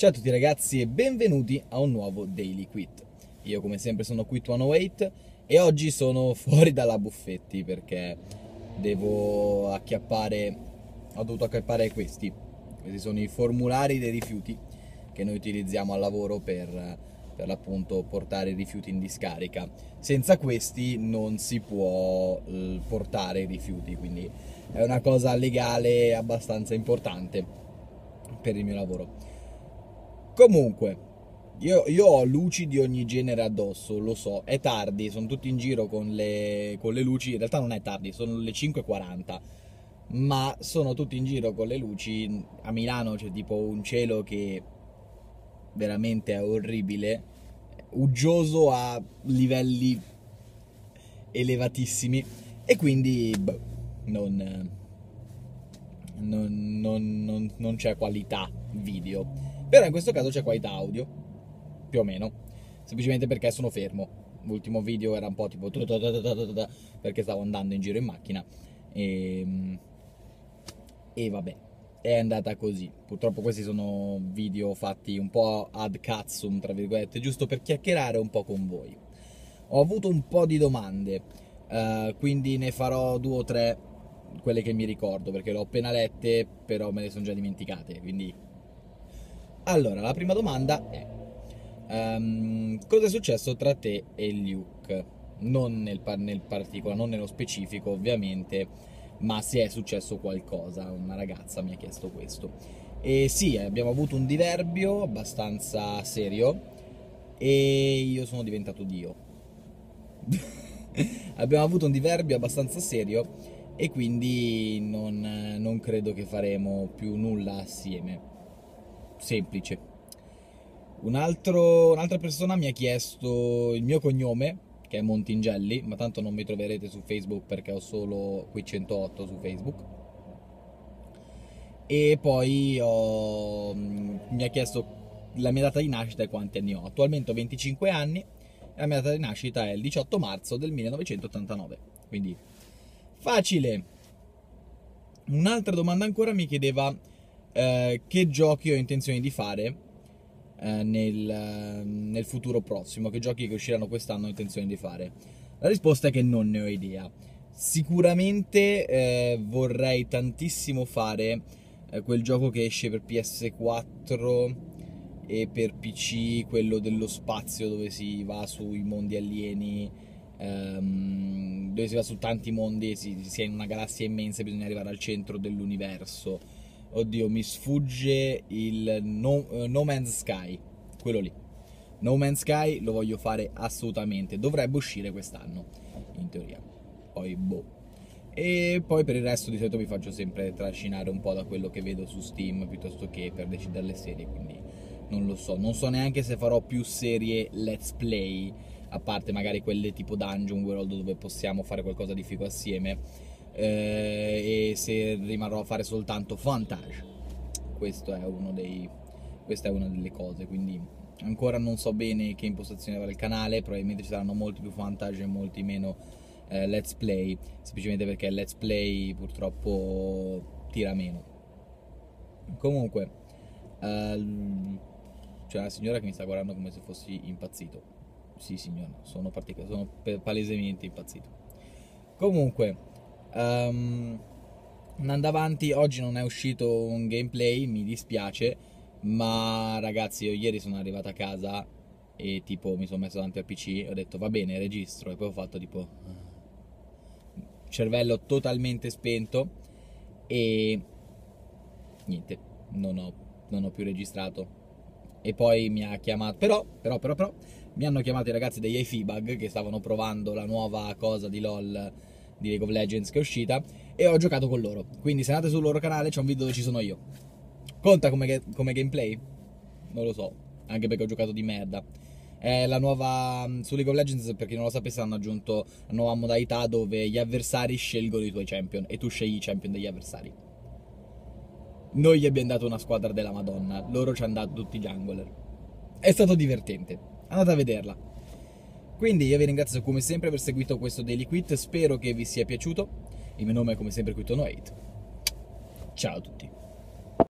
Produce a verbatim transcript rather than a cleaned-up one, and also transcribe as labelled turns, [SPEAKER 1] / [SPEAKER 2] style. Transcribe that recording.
[SPEAKER 1] Ciao a tutti ragazzi e benvenuti a un nuovo Daily Quit. Io come sempre sono Quit centootto e oggi sono fuori dalla Buffetti perché devo acchiappare, ho dovuto acchiappare questi. Questi sono i formulari dei rifiuti che noi utilizziamo al lavoro per, per l'appunto portare i rifiuti in discarica. Senza questi non si può eh, portare i rifiuti, quindi è una cosa legale abbastanza importante per il mio lavoro. Comunque, io, io ho luci di ogni genere addosso, lo so, è tardi, sono tutti in giro con le, con le luci, in realtà non è tardi, sono le cinque e quaranta, ma sono tutti in giro con le luci. A Milano c'è tipo un cielo che veramente è orribile, uggioso a livelli elevatissimi e quindi boh, non, non, non, non, non c'è qualità video. Però in questo caso c'è qualità audio, più o meno, semplicemente perché sono fermo. L'ultimo video era un po' tipo perché stavo andando in giro in macchina e, e vabbè, è andata così. Purtroppo questi sono video fatti un po' ad cazzum, tra virgolette, giusto per chiacchierare un po' con voi. Ho avuto un po' di domande, uh, quindi ne farò due o tre, quelle che mi ricordo, perché le ho appena lette, però me le sono già dimenticate, quindi... Allora, la prima domanda è um, cosa è successo tra te e Luke? Non nel, nel particolare, non nello specifico ovviamente, ma se è successo qualcosa. Una ragazza mi ha chiesto questo. E sì, abbiamo avuto un diverbio abbastanza serio e io sono diventato Dio. Abbiamo avuto un diverbio abbastanza serio e quindi non, non credo che faremo più nulla assieme. Semplice. Un altro, un'altra persona mi ha chiesto il mio cognome, che è Montingelli, ma tanto non mi troverete su Facebook perché ho solo Quit centootto su Facebook. E poi ho, mi ha chiesto la mia data di nascita e quanti anni ho. Attualmente ho venticinque anni e la mia data di nascita è il diciotto marzo del millenovecentottantanove. Quindi facile. Un'altra domanda ancora mi chiedeva eh, che giochi ho intenzione di fare eh, nel, eh, nel futuro prossimo, che giochi che usciranno quest'anno ho intenzione di fare. La risposta è che non ne ho idea. Sicuramente eh, vorrei tantissimo fare eh, quel gioco che esce per P S quattro e per P C, quello dello spazio dove si va sui mondi alieni, ehm, dove si va su tanti mondi e si, si è in una galassia immensa e bisogna arrivare al centro dell'universo. Oddio, mi sfugge il no, uh, No Man's Sky, quello lì. No Man's Sky lo voglio fare assolutamente, dovrebbe uscire quest'anno, in teoria. Poi, boh. E poi per il resto di solito mi faccio sempre trascinare un po' da quello che vedo su Steam piuttosto che per decidere le serie, quindi non lo so. Non so neanche se farò più serie let's play, a parte magari quelle tipo Dungeon World dove possiamo fare qualcosa di figo assieme. Eh, e se rimarrò a fare soltanto Fantage. Questo è uno dei, questa è una delle cose, quindi ancora non so bene che impostazione avrà il canale, probabilmente ci saranno molti più Fantage e molti meno eh, Let's Play, semplicemente perché il Let's Play purtroppo tira meno. Comunque, ehm, c'è una signora che mi sta guardando come se fossi impazzito. Sì signora, sono, partic- sono palesemente impazzito. Comunque, Um, andando avanti, oggi non è uscito un gameplay, mi dispiace, ma ragazzi io ieri sono arrivato a casa e tipo mi sono messo davanti al P C e ho detto va bene, registro, e poi ho fatto tipo cervello totalmente spento e niente, non ho, non ho più registrato. E poi mi ha chiamato, però, però, però, però, mi hanno chiamato i ragazzi degli iFibag che stavano provando la nuova cosa di LOL di League of Legends che è uscita e ho giocato con loro. Quindi se andate sul loro canale c'è un video dove ci sono io. Conta come, come gameplay? Non lo so, anche perché ho giocato di merda. È la nuova, su League of Legends, per chi non lo sapesse, hanno aggiunto la nuova modalità dove gli avversari scelgono i tuoi champion e tu scegli i champion degli avversari. Noi gli abbiamo dato una squadra della Madonna, loro ci hanno dato tutti i jungler. È stato divertente, andate a vederla. Quindi io vi ringrazio come sempre per aver seguito questo Daily Quit, spero che vi sia piaciuto. Il mio nome è come sempre Quit centootto. Ciao a tutti.